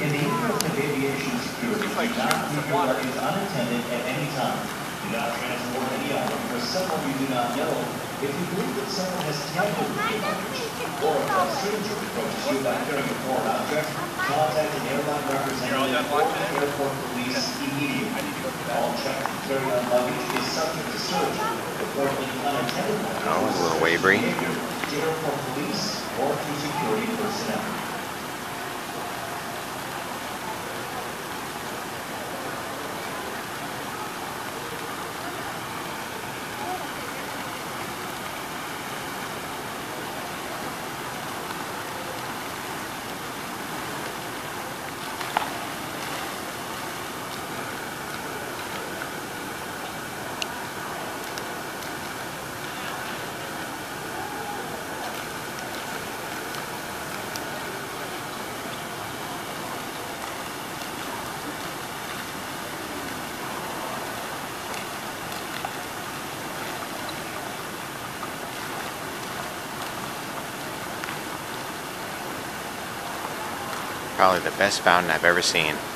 In the interest of aviation security, do not leave your luggage unattended at any time. Do not transport any item for someone you do not know. If you believe that someone has tampered with your luggage, or if a stranger approaches you by carrying a foreign object, contact an airline representative or the airport police immediately. All checked and carry-on luggage is subject to search. Reportedly unattended luggage Oh, a little wavery. to airport police or to security personnel. Probably the best fountain I've ever seen.